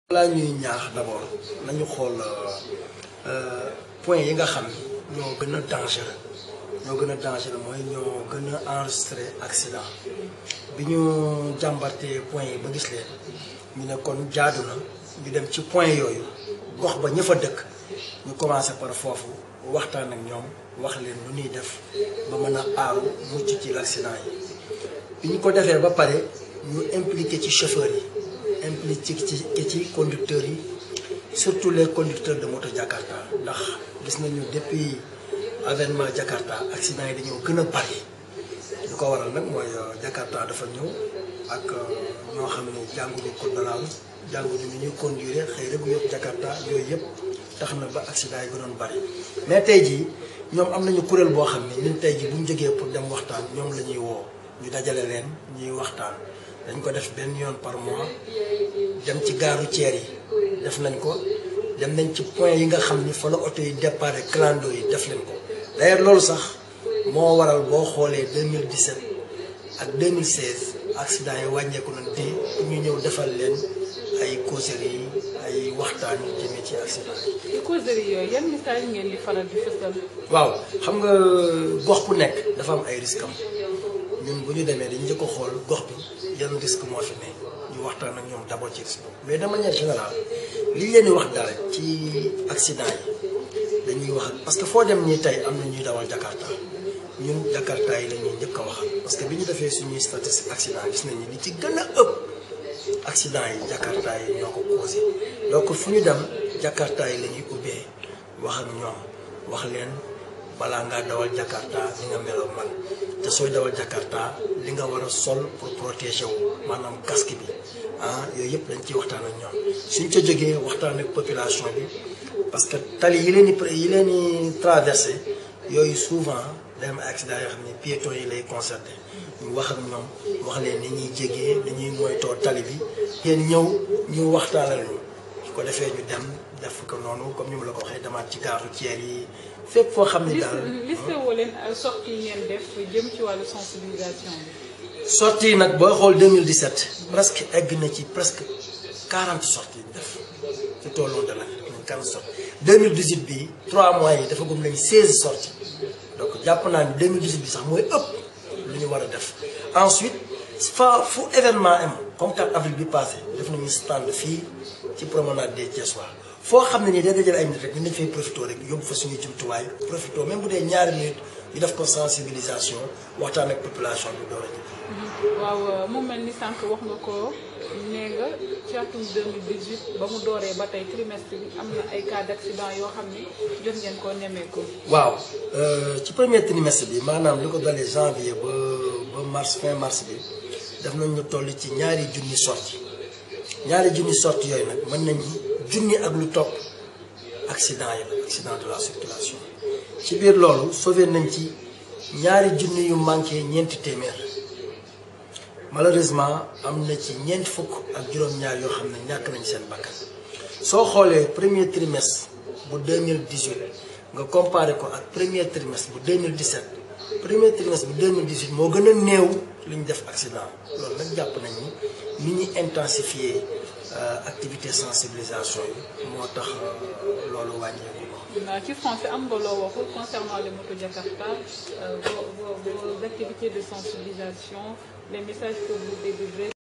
balaa ñuy ñaax d'abord nañu xool point yi nga xam ñoo gën a dangereux mooy ñoo gën a enregistré accident bi ñu jàmbartee point yi ba gis leen ñu ne kon jaadu na ñu dem ci point yooyu gox ba ña fa dëkk ñu commencé par foofu waxtaan ak ñoom wax leen lu ñuy def ba mën a aaru mucc ci l'accident yi bi ñu ko defee ba pare ñu impliqué ci chauffeurs yi impliqué ci conducteurs yi surtout les conducteurs de moto Jakarta ndax gis nañu depuis avènement Jakarta accident yi dañoo gën a bari lu ko waral nag mooy Jakarta dafa ñëw ak ñoo xam ne jànguñu code de la route jànguñu ni ñuy conduire xëy rek yëpp Jakarta yooyu yëpp tax na ba accident yi gënoon bari mais tey jii ñoom am nañu kuréel boo xam ne ñun tey jii bu ñu jógee pour dem waxtaan ñoom la ñuy woo ñu dajale leen ñuy waxtaan dañ ko def benn yoon par mois dem ci gare routière yi def nañ ko dem nañ ci point yi nga xam ni fa la oto yi départ clando yi def leen ko d'ailleurs loolu sax moo waral boo xoolee 2017 ak 2016 accident yi wàññeeku nañ te ñu ñëw defal leen ay causeries yi ay waxtaan yu jëmee ci accident yi. causeries yooyu yan message ngeen di faral di fësal. waaw xam nga gox bu nekk dafa am ay risques am ñun bu ñu demee dañu njëkk a xool gox bi yan risque moo fi ne ñu waxtaan ak ñoom d'abord ci risque mais de manière générale li leen di wax daal ci accident yi dañuy wax parce que foo dem nii tey am na ñuy dawal Jakarta ñun Jakarta yi la ñuy njëkk a waxal parce que bi ñu defee suñuy statistique accident gis nañu li ci gën a ëpp accident yi Jakarta yi ñoo ko causé donc fu ñu dem Jakarta yi la ñuy ubbee wax ak ñoom wax leen balaa ngaa dawal Jakarta li nga meloo man te sooy dawal Jakarta li nga war a sol pour protéger wu maanaam casque bi yooyu yëpp dañ ciy waxtaan ak ñoom suñ ca jógee waxtaan ak population bi parce que tali yi leen di traversé yooyu souvent day am accident yoo xam ne piétons yi lay concerné ñu wax ak ñoom wax leen ni ñuy jégee ni ñuy moytoo tali bi ngeen ñëw ñu waxtaanal ñu su ko defee ñu dem def ko noonu comme ni mu la ko waxee demaat ci gare routière yi fépp foo xam ne daal. liste woo leen sortie yi ngeen def jëm ci wàllu sensibilisation bi. sortie yi nag booy xool 2017 presque egg na ci presque 40 sorties yi def ci tout au long de l'année 40 sorties 2018 bi 3 mois yi dafa gum nañ 16 sorties donc jàpp naa ni 2018 bi sax mooy ëpp lu ñu war a def ensuite fu événement am comme 4 avril bi passé def nañu stand fii ci promenade des Thiessois foo xam ne nii day dajale ay nit rek dinañ fay profité rek yóbbu fa suñuy jumtuwaay profité même bu dee ñaari minutes ñu def ko sensibilisation waxtaan ak population bi door a jëm. waaw mu mel ni sànq wax nga ko nee nga ci atum 2018 ba mu dooree ba tey trimestre bi am na ay cas d'accident yoo xam ni jot ngeen koo nemmeeku. waaw ci premier trimestre bi maanaam li ko dalee janvier ba mars fin mars bi def nañ ñu toll ci ñaari junni sorti yooyu nag mën nañu junni ak lu topp accident yi la accident de la circulation ci biir loolu sauvé nañ ci ñaari junni yu manqué ñeenti téeméer malheureusement am na ci ñeent fukk ak juróom-ñaar yoo xam ne ñàkk nañ seen bakkan soo xoolee premier trimestre bu 2018 nga comparé ko ak premier trimestre bu 2017 premier trimestre bu 2018 moo gën a néew li ñu def accident loolu nag jàpp nañ ni ñuy intensifier activité sensibilisation yi moo tax loolu wàññeeku. ci français am nga loo waxul concernant les motos Jakarta vos activités de sensibilisation les messages que vous délivrez.